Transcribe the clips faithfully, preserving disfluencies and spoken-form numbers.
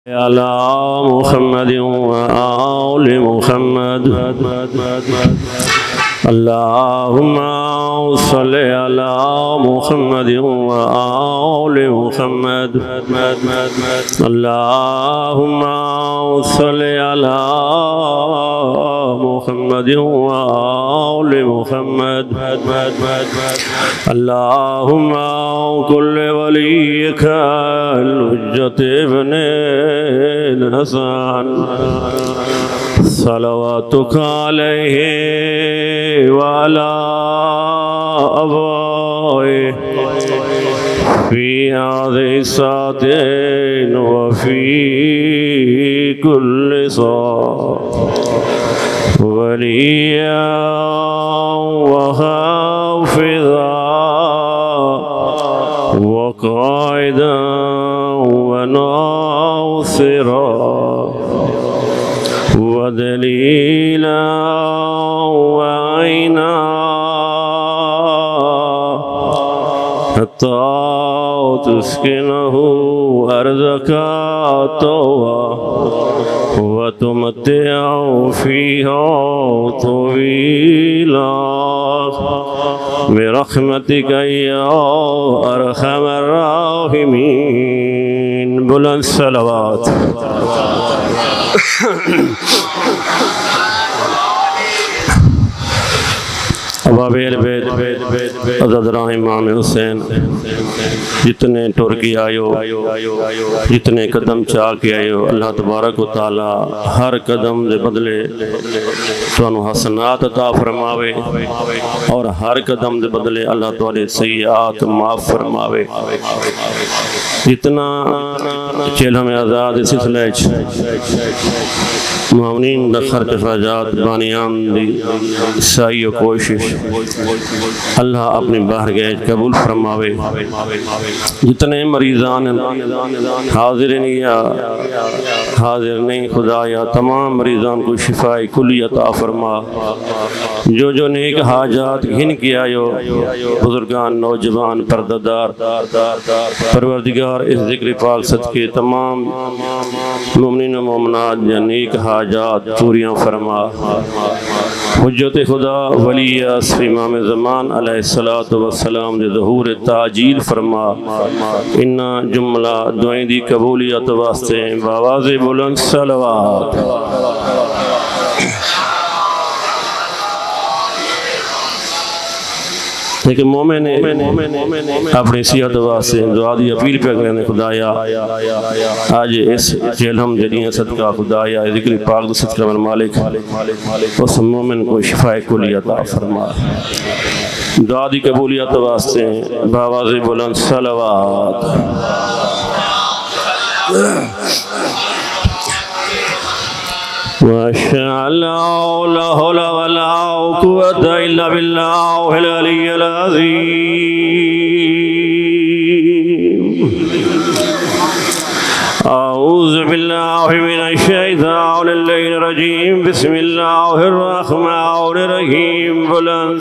على محمد وآل محمد اللهم صل على محمد وآل محمد اللهم صل على محمد وآل محمد اللهم كل وليك الحجة ابن الحسن صلواتك عليه وعلى أبويه في هذه الساعة وفي كل صلاة وليا وحافظا وقائدا وناصرا ودليلا وعينا حتى تسكنه أرضك طوعا وتمتعه فيها طويلا برحمتك يا أرحم الراحمين. بلند صلوات. ابابیل بیت عزدراہ امام حسین جتنے ٹور کی آئیو جتنے قدم چاہ کے آئیو اللہ تبارک و تعالی ہر قدم دے بدلے توانو حسنات عطا فرماوے اور ہر قدم دے بدلے اللہ تعالی سیئات معاف فرماوے. جتنا چیل ہمیں آزاد سلسلہ معاونین دا خرچ اخراجات بانیان دی سائی و کوشش اللہ اپنی بارگاہ قبول فرماوے. جتنے مریضان حاضرین یا حاضر نہیں خدایا تمام مریضان کو شفاء کلی عطا فرما. جو جو نیک حاجات گھن کی آئیو بزرگان نوجوان پرددار پروردگار اس ذکر پاک صدقے تمام مومنین و مومنات یا نیک حاجات پوریاں فرما. حجت خدا ولی اصف امام زمان علیہ السلام دے ظہور تعجیل فرما. انہا جملہ دعائیں دی قبولیت واسطے باواز بلند صلوات. لیکن مومن اپنی صحت واسطے دعا دی اپیل پہ کرنے خدایا آج اس جہلم جلیاں صدقہ خدایا ذکر پاک صدقہ من مالک اس مومن کو شفاء کلی عطا فرما. دعا دی قبولیت واسطے باواز بلند صلوات. وَأَشْهَدُ أَن لَّا حَوْلَ وَلَا قُوَّةَ إِلَّا بِاللَّهِ الْعَلِيِّ الْعَظِيمِ. أعوذ بالله من الشيطان الرجيم. بسم الله الرحمن الرحيم. بلند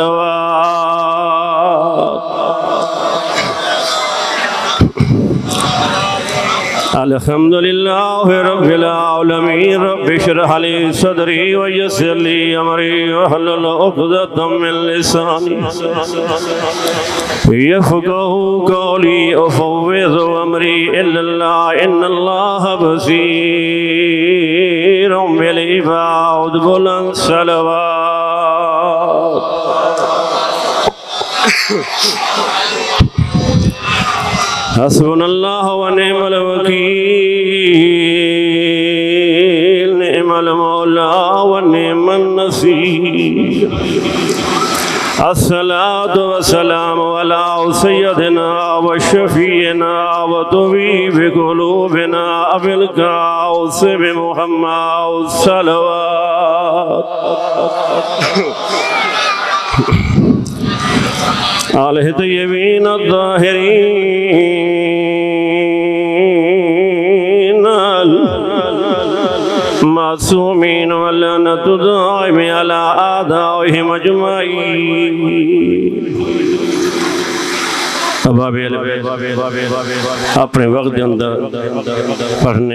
صلوات. الحمد لله رب العالمين. رب اشرح لي صدري ويسر لي امري واحلل عقدة من لساني يفقهوا قولي. افوض امري الى الله ان الله بصير بالعباد. بلند صلوات. حسبنا الله ونعم الوكيل. نعم المولى ونعم النصير. الصلاة والسلام على سيدنا وشفينا وطبيب قلوبنا أبي القاسم محمد صلوات. آلہ طیبین الطاہرین المعصومین واللعنۃ دائم علی اعدائهم اجمعین. ابابیل اپنے وقت کے اندر پڑھنے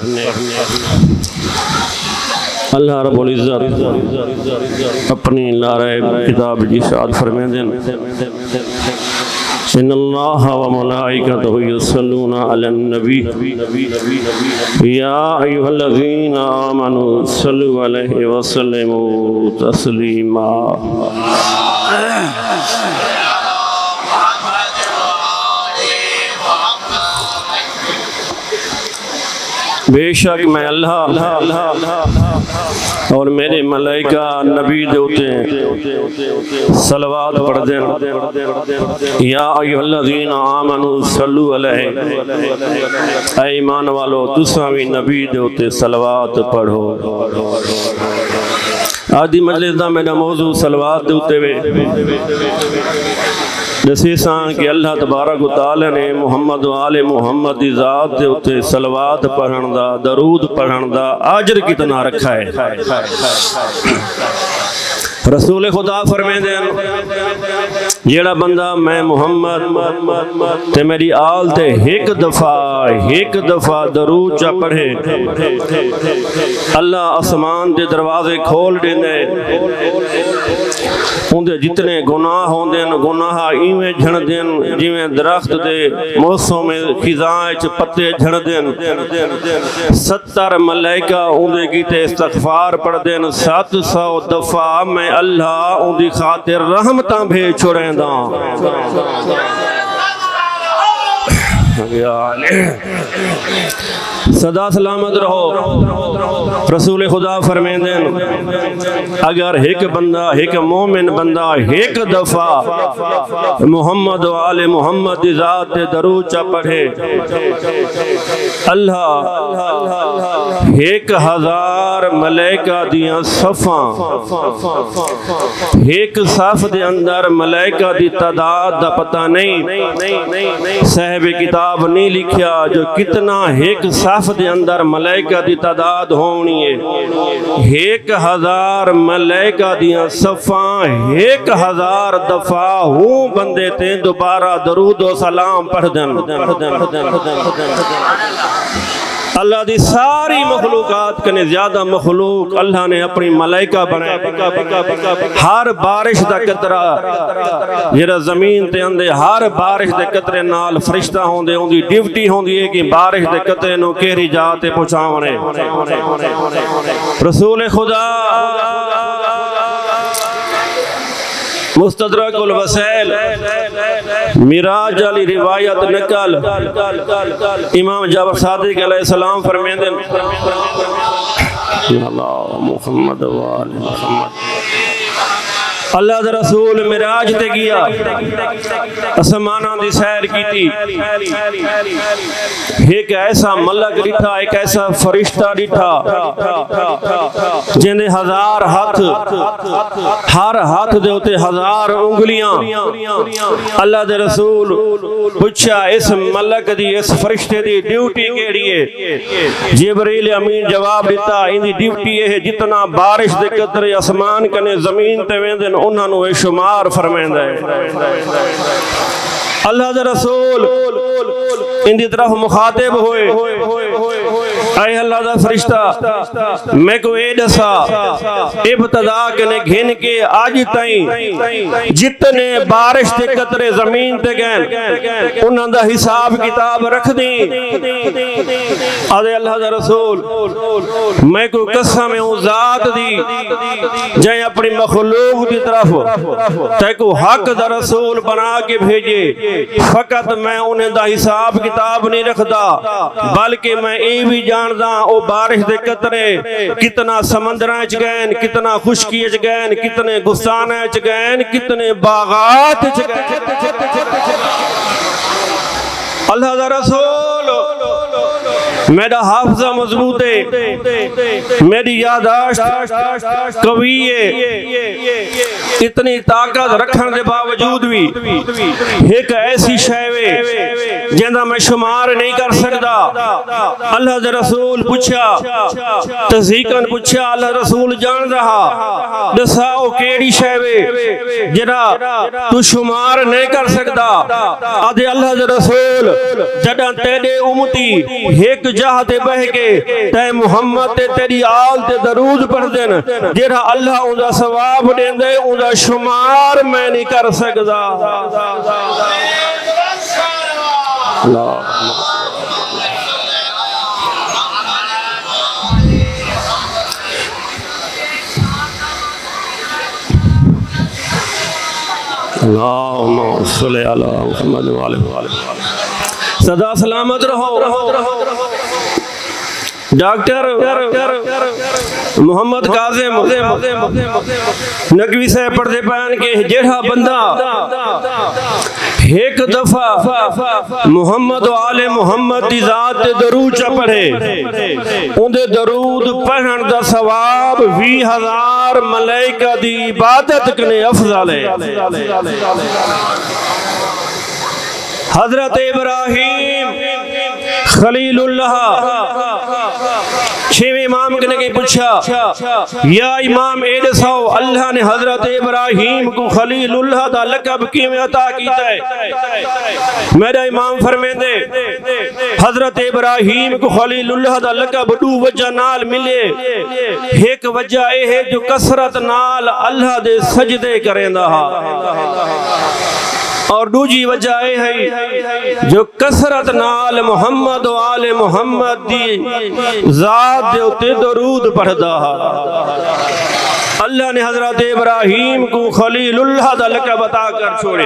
اللہ رب العزت اپنی لارے کتاب کی اشارت فرمائے دیں ان اللہ و ملائکتہ یصلون علی النبی یا ایھا الذین آمنوا صلوا علیہ وسلموا تسلیما بے شک میں اللہ اور میرے ملائکہ نبی دوتے ہیں صلوات پڑھ دیں یا ایھا الذین آمنوا صلوا علیہ اے ایمان والو تساں بھی نبی دوتے صلوات پڑھو آدھی مجلس دا میرا موضوع صلوات دوتے ہوئے جیسے سان کہ اللہ تبارک و تعالی نے محمد و آل محمد دی ذات دے اتے صلوات پڑھن دا درود پڑھن دا اجر کتنا رکھا ہے رسول خدا فرمائے دیں جیڑا بندہ میں محمد تے میری آل تے ایک دفعہ ایک دفعہ درود چا پڑھے اللہ آسمان دے دروازے کھول دینے اندے جتنے گناہ ہوں دیں گناہ ایویں جھڑ دیں جیویں درخت دے موسم میں خزائیں چ پتے جھڑ دیں ستر ملائکہ اندے کیتے استغفار پڑھ دیں سات سو دفعہ میں اللہ اندی خاطر رحمتاں بھیج چھوڑیں دا صدا سلامت رہو رسول خدا فرمائیں دیں اگر ایک بندہ ایک مومن بندہ ایک دفعہ محمد و آل محمد ذات درود چا پڑھے اللہ ایک ہزار ملائکہ دیاں صفاں ایک صف دے اندر ملائکہ دی تعداد دا پتہ نہیں صاحب کتاب نہیں لکھیا جو کتنا ایک صف دے اندر ملائکہ دی تعداد ہونی ہے ایک ہزار ملائکہ دیاں صفاں ایک ہزار دفعہ ہوں بندے تے دوبارہ درود و سلام پڑھ دن اللہ دی ساری مخلوقات کنے زیادہ مخلوق اللہ نے اپنی ملائکہ بنائے ہر بارش دا قطرہ جیرا زمین تے اندے ہر بارش دے قطرے نال فرشتہ ہوں دے اندی ڈیوٹی ہوں دی ہے کہ بارش دے قطرے نو کیری جاتے پہنچاونے رسول خدا مستدرک الوسائل میراج علی روایت نکل امام جعفر صادق علیہ السلام فرمائیں دیں اللہ محمد و آل محمد اللہ دا رسول میراج تے گیا اسمانہ دی سیر کی تھی ایک ایسا ملک ڈٹھا ایک ایسا فرشتہ ڈٹھا جن دے ہزار ہاتھ ہر ہاتھ دے ہوتے ہزار انگلیاں اللہ دے رسول پوچھا اس ملک دی اس فرشتے دی ڈیوٹی کیڑی ہے جبریل امین جواب دیتا ان دی ڈیوٹی ہے جتنا بارش دے قطرے اسمان کنے زمین تے ویندن انہاں نو شمار فرمائندا ہے اللہ دے رسول ان دی طرف مخاطب ہوئے اے اللہ دا فرشتہ میں کو اے دسا ابتدا کنے گھن کے آج تائیں جتنے بارش تے قطرے زمین تے گئن انہاں دا حساب کتاب رکھ دیں آدھے اللہ دا رسول میں کو قسم ہوں ذات دی جائیں اپنی مخلوق دی طرف تے کو حق دا رسول بنا کے بھیجے فقط میں انہیں دا حساب کتاب نہیں رکھدا بلکہ میں اے بھی جاندہ او بارش دے قطرے کتنا سمندرائیں چ گئن کتنا خشکی چ گئن کتنے گستانیں چ گئن کتنے باغات چ گئن اللہ دا رسول میرا حافظہ مضبوط ہے میری یادداشت قوی ہے اتنی طاقت رکھنے دے باوجود بھی ایک ایسی شے جہاں میں شمار نہیں کر سکتا. اللہ دے رسول پوچھا تصدیقاً پوچھا اللہ رسول جان رہا دساؤ کیڑی شے وے جڑا تو شمار نہیں کر سکتا. آدھے اللہ دے رسول جڑا تیرے امتی ایک جہاں تے بہ کے تے محمد تے تیری آل تے درود پڑھ دین جڑا اللہ ان دا ثواب دین دے ان دا شمار میں نہیں کر سکتا. اللہ اللہم صلی علی محمد وآلہ وآلہ. صدا سلامت رہو. ڈاکٹر محمد قاسم نقوی سے پڑھتے پہن کے جڑا بندہ ایک دفعہ محمد و آل محمد دی ذات دے درود چا پڑھے ان دے درود پڑھن دا ثواب وی ہزار ملائکہ دی عبادت کنے افضل ہے. حضرت ابراہیم خلیل اللہ چھویں امام کے نے پوچھا یا امام اے دسو اللہ نے حضرت ابراہیم کو خلیل اللہ دا لقب کیوں عطا کیتا ہے؟ میرا امام فرمیندے حضرت ابراہیم کو خلیل اللہ دا لقب دو وجہ نال ملے. ایک وجہ اے ہے جو کثرت نال اللہ دے سجدے کریں دا اور دوجی وجہ ہے جو کثرت نال محمد و آل محمد دی ذات دے اتے درود پڑھدا. اللہ نے حضرت ابراہیم کو خلیل اللہ دا لقب عطا کر چھوڑے.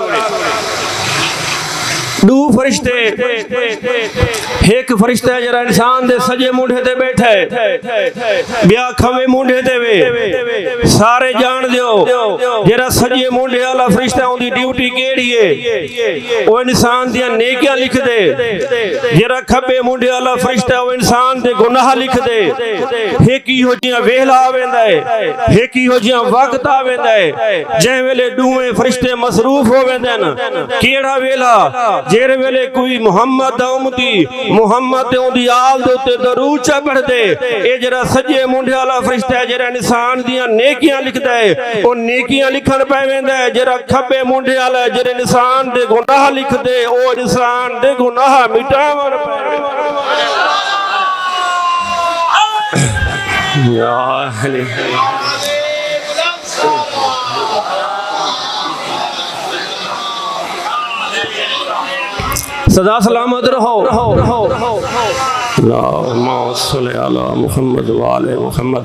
دو فرشتے ایک فرشتہ جرا انسان دے سجے مونڈے تے بیٹھے بیا کھوے مونڈے تے وے سارے جان دیو جرا سجے مونڈے والا فرشتہ ان دی ڈیوٹی کیڑی ہے وہ انسان دیاں نیکیاں لکھ دے. جرا کھبے مونڈے والا فرشتہ وہ انسان دے گناہ لکھ دے. ایک ہی ہو جیاں ویلا آویندا ہے ایک ہی ہو جیاں وقت آویندا ہے جے ویلے دوویں فرشتے مصروف ہوویندے نا کیڑا ویلا جیرے ویلے کوئی محمد دا امتی محمد دے ان دی آل دے تے درود چا پڑھ دے اے جرا سجے مونڈے والا فرشتہ ہے جرا انسان دیاں نیکیاں لکھ دے او نیکیاں لکھن پہ ویندا ہے. جرا کھبے مونڈے والا جرا انسان دے گناہ لکھ دے او انسان دے گناہ مٹاون پہ. یا اہل صدا سلامت رہو. اللہم صلی علی محمد وآلہ محمد.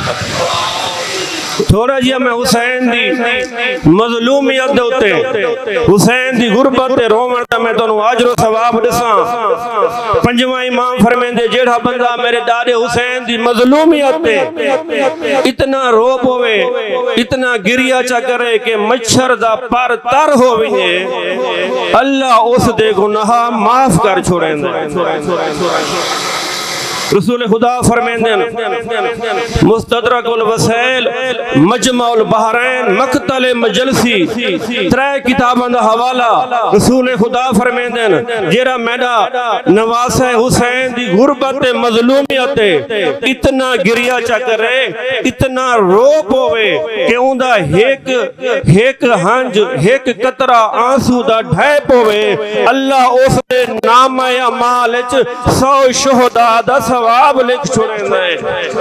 تھوڑا جی میں حسین دی مظلومیت دوتے حسین دی غربت تے رومن دا میں تنو عجر و ثواب دساں. پنجواں امام فرمیندے جیڑا بندہ میرے دادے حسین دی مظلومیت تے اتنا روپ ہوئے اتنا گریہ چا کرے کہ مچھر دا پر تر ہوئے اللہ اس دے گناہ معاف کر چھوڑیں دے. رسول خدا فرمیندن مستدرک الوسائل مجمع البحرین مقتل مجلسی ترے کتابان دا حوالہ رسول خدا فرمیندن جیرا میڈا نواس حسین دی غربت مظلومیت اتنا گریہ چا کرے اتنا روپ ہوئے کہ ان دا ایک ایک ہنج ایک قطرہ آنسو دا ڈھیپ ہوئے اللہ اس دے نام اعمالچ سو شہدہ دا ثواب لکھ چھوڑیں دے.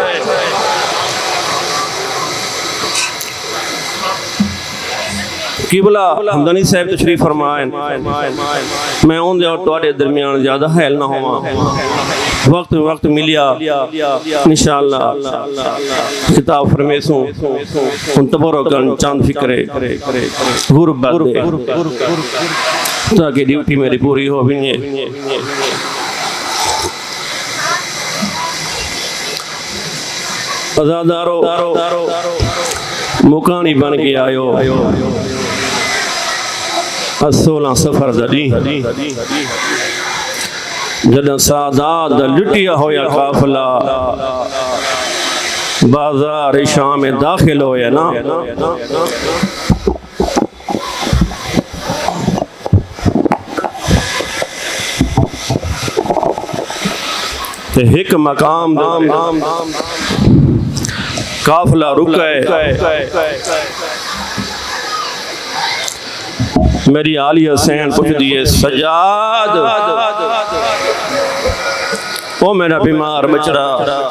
قبلہ حمدانی صاحب تشریف فرمائیں میں ان دے اور توڑے درمیان زیادہ حیل نہ ہوا وقت وقت ملیا انشاءاللہ کتاب فرمیسوں ان تبرکن چاند فکرے غربت دے تاکہ ڈیوٹی میری پوری ہو بھی ازادارو مکانی بن کے آئیو سولہ سفر دلی جدن سادات لٹیا ہویا قافلہ بازار شام داخل ہویا نا ایک مقام قافلہ رکے میری عالی حسین پوچھ دیئے سجاد وہ میرا بیمار بچڑا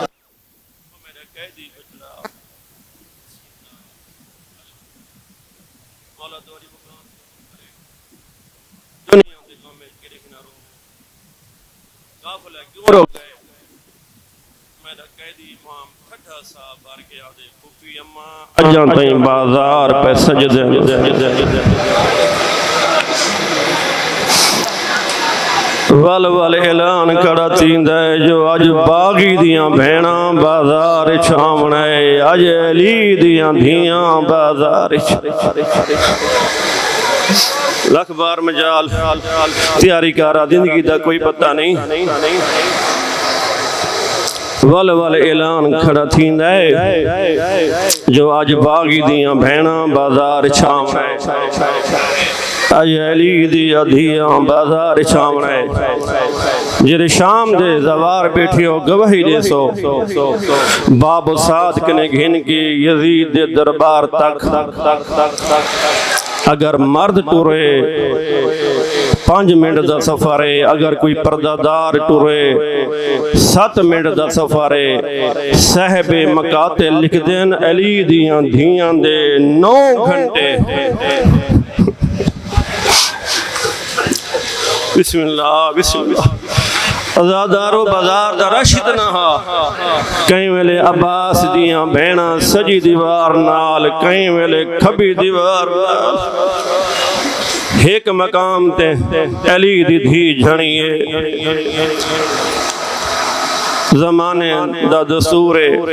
اجاں تائیں بازار پہ سجدے ول ول اعلان کڑا تیندہ جو اج باغی دیاں بھیڑاں بازار چھامنے اج علی دیاں دھیاں بازار لکھ بار مجال تیاری کارا زندگی دا کوئی پتہ نہیں ول ول اعلان کھڑا تھیندہ ہے جو آج باغی دیاں بھیڑاں بازار چھامنے اج علی دیاں دھیاں بازار چھامنے جرے شام دے زوار بیٹھیو گواہی دے سو باب و سعد کنے گھن کی یزید دے دربار تک اگر مرد ٹورے پانچ منٹ دا سفر ہے اگر کوئی پردادار ٹورے سات منٹ دا سفر ہے صاحب مقاتل لکھ دین علی دیاں دھیاں دے نو گھنٹے بسم اللہ بسم اللہ ازادارو بازار دا رشد نہا کہیں ویلے عباس دیاں بھینا سجی دیوار نال کہیں ویلے کھبی دیوار نال ایک مقام تے علی دی دھی جھڑیے زمانے دا دستور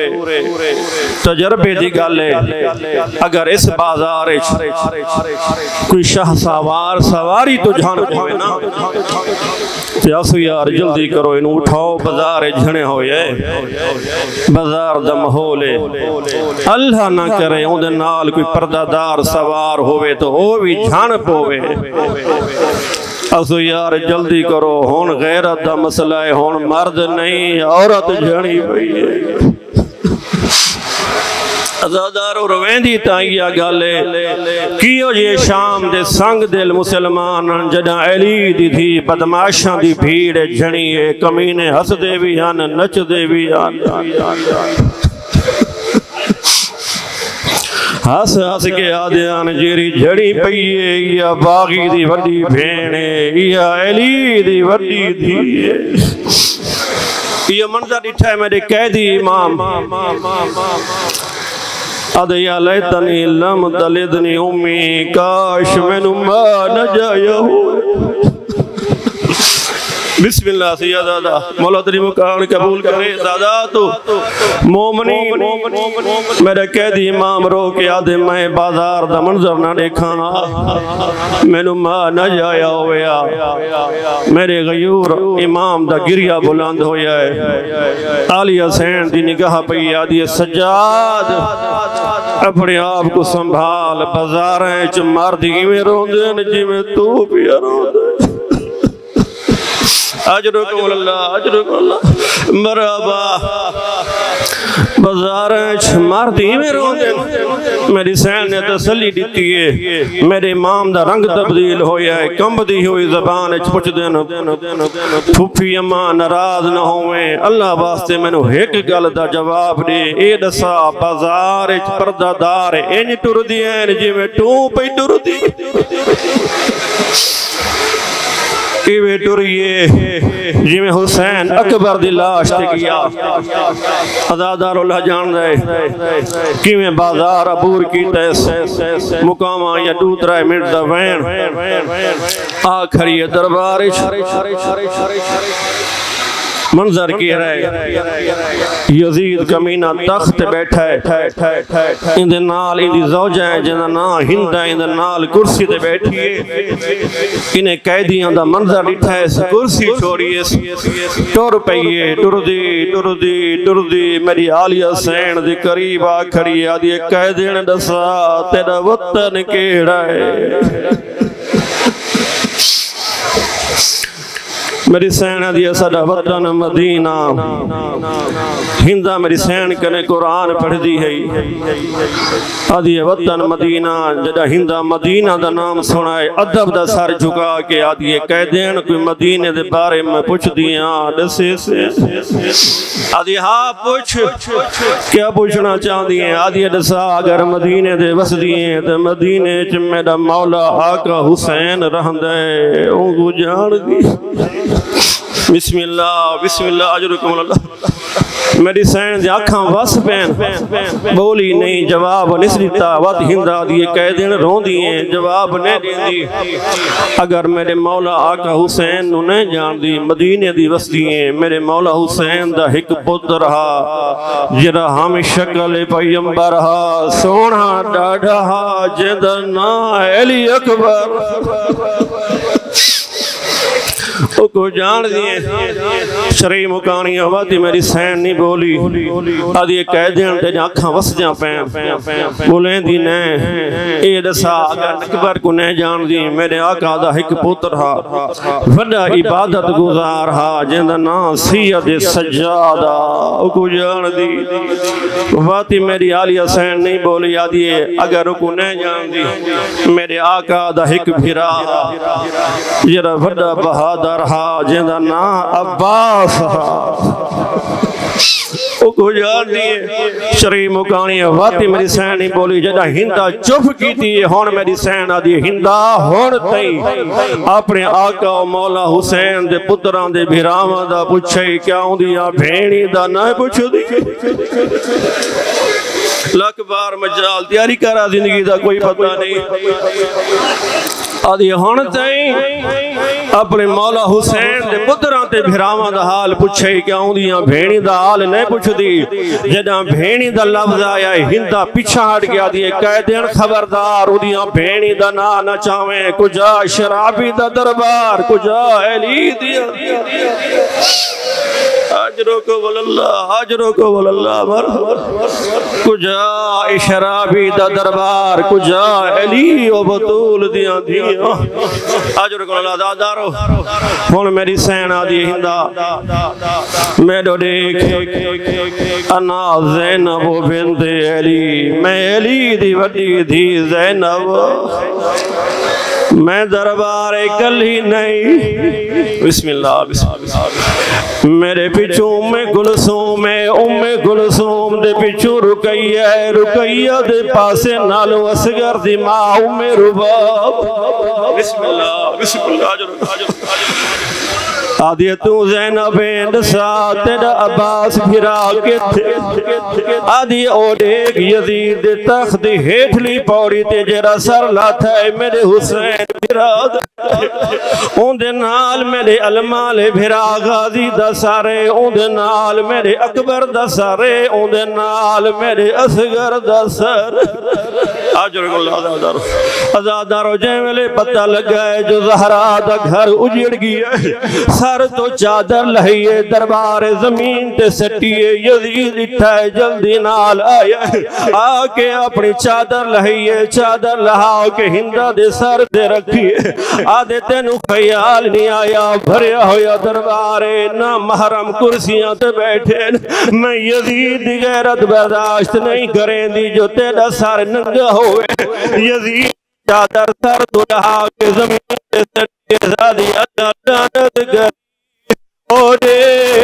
تجربے دی گالے اگر اس بازار کوئی شاہ سوار سواری تو جھان ہوئے نا تیاسو یار جلدی کرو انہوں اٹھاؤ بازار جھنے ہوئے بازار دا محولے اللہ نہ کرے ان دے نال کوئی پردادار سوار ہوئے تو وہ بھی جھان پوئے اسو یار جلدی کرو ہون غیرت دا مسئلہ ہے ہون مرد نہیں عورت جھڑی ہوئی ہے ازادارو رویندی تائیہ گالے کیو یہ شام دے سنگ دل مسلمان جڑا علی دی تھی بدماشاں دی بھیڑ جھڑی ہے کمینے ہس دے بھی آن نچ دے بھی آن ہس ہس کے آدھیان جیری جھڑی پئیے یا باغی دی وڈی بھینے یا علی دی وڈی دیئے یہ منظر ڈٹھا ہے میرے قیدی امام آدھے یا لیتنی لم تلدنی امی کاش میں نما نہ جایا ہوں بسم اللہ سیدہ دادا مولا تری مکان قبول کرے دادا تو مومنی میرے قیدی امام رو کے آدھے میں بازار دا منظر نہ دیکھانا میں نما نہ جایا ہویا میرے غیور امام دا گریہ بلند ہویا ہے علی حسین دی نگاہ پئی آدھی سجاد اپنے آپ کو سنبھال بازاریں چ مردی میں روندے جی میں تو پیا روندے اجرکم اللہ اجرکم اللہ مرحبا بازاریں چھمار دی میں روندے میری سین نے تسلی دیتی ہے میرے امام دا رنگ تبدیل ہویا ہے کمب دی ہوئی زبان چھپچ دین پھوپی اماں نراض نہ ہوئے اللہ واسطے میں نے ایک گل دا جواب دے اے دسا بازار پردہ دار انج ٹر دی ہیں جی میں ٹوں پہ ٹر دی ایوے ٹریے جی میں حسین اکبر دی لاش تے کیا ازادار اللہ جان دے کی میں بازار عبور کی تیس مقامہ یا دوترہ منٹ دا وین آخری دربارش منظر کی رہے یزید کمینہ تخت بیٹھا ہے اندھے نال اندھی زوجہ ہے جنہ نا ہندہ اندھے نال کرسی دے بیٹھیے انہیں قیدیاں دا منظر لٹھا ہے کرسی چھوڑیے ٹور پئیے ٹر دی ٹر دی ٹر دی میری عالی حسین دی قریب آکھڑی آدھی قیدین دسا تیرا وطن کیڑا ہے میری سین دیا سدا وطن مدینہ ہندہ میری سین کنے قرآن پڑھ دی ہے آدھی وطن مدینہ جدہ ہندہ مدینہ دا نام سنائے ادب دا سر جھکا کے آدھی کہہ دین کوئی مدینہ دے بارے میں پوچھ دیا دسے سے آدھی ہاں پوچھ کیا پوچھنا چاہ دیئے آدھی دسا اگر مدینہ دے وس دیئے تو مدینہ چ میرا مولا آقا حسین رہندے ان کو جان دی بسم اللہ بسم اللہ اجرکم اللہ میری سین دے آنکھاں وس پین بولی نہیں جواب نس دیتا وقت ہندہ دیئے کہہ دین رون دیئے جواب نہیں دین دی اگر میرے مولا آقا حسین انہیں جان دی مدینے دی وس دیئے میرے مولا حسین دا ہک پتر رہا جرہ ہم شکل پیمبر رہا سونا ڈاڑھا جدنا علی اکبر او کو جان دیئے شرعی مکانی آواتی میری سین نہیں بولی آدھی کہہ دین تے جاکھاں وس جاں پین بولیں دی نہیں اے دسا اگر اکبر کو نہیں جان دی میرے آقا دا ہک پتر ہا وڈا عبادت گزار ہا جندہ نا سید سجادہ او کو جان دی واتی میری آلیہ سین نہیں بولی آدھی اگر کو نہیں جان دی میرے آقا دا ہک بھرا جرہ وڈا بہادر ہا جندہ نا عباس او کو جان دیئے شرعی مکانی واتی میری سین نہیں بولی جدہ ہندہ چپ کی تھی ہون میری سین آدھی ہندہ ہون تئی اپنے آقا و مولا حسین دے پتران دے بھیراما دا پوچھے کیا ہوں دیا بھینی دا نہ پوچھ دی لاکھ بار مجال تیاری کرا زندگی دا کوئی پتہ نہیں آدھی ہون تئی اپنے مولا حسین دے پتران تے بھیراما دا حال پوچھے کیا ہوں دیا بھینی دا حال نہیں پوچھ دی جدہ بھینی دا لفظ آیا ہندہ پیچھا ہٹ گیا دیئے کہہ دین خبردار اُدیاں بھینی دا نا نہ چاہیں کجا شرابی دا دربار کجا علی دیا حجروں کو واللہ حجروں کو واللہ کجا شرابی دا دربار کجا علی و بطول دیا دیا حجروں کو واللہ دادارو ہون میری سین آدھی ہندہ میں دو دیکھ انا زینب بنت علی میں علی دی وڈی دی زینب میں دربار کلی نہیں بسم اللہ بسم اللہ میرے پیچھوں ام گلثوم ہے ام گلثوم دے پیچھوں رکیہ ہے رکیہ دے پاسے نالو اصغر دی ماں ام رباب بسم اللہ بسم اللہ آدھی تو زینب اندسا تیرا عباس بھرا کے تھے آدھی اوڑیک یزید تخت ہیٹھلی پوڑی تے جرا سر لاتا ہے میرے حسین بھرا اون دے نال میرے علمال بھرا غازی دا سارے اون دے نال میرے اکبر دا سارے اون دے نال میرے اصغر دا سر آج رکھو اللہ ازادارو ازادارو جائے ملے پتہ لگا ہے جو زہرا دا گھر اجڑ گیا سر تو چادر لہیے دربار زمین تے سٹیے یزید اٹھائے جلدی نال آیا آکے اپنی چادر لہیے چادر لہاؤ کے ہندہ دے سر دے رکھیے آدھے تینو خیال نہیں آیا بھریا ہویا دربارے نہ محرم کرسیاں تے بیٹھے میں یزید دی غیرت برداشت نہیں کریں دی جو تیرا سر ننگا ہوئے یزید چادر سر تو لہا کے زمین تے سٹیے زادی اللہ جانت گر اوڑے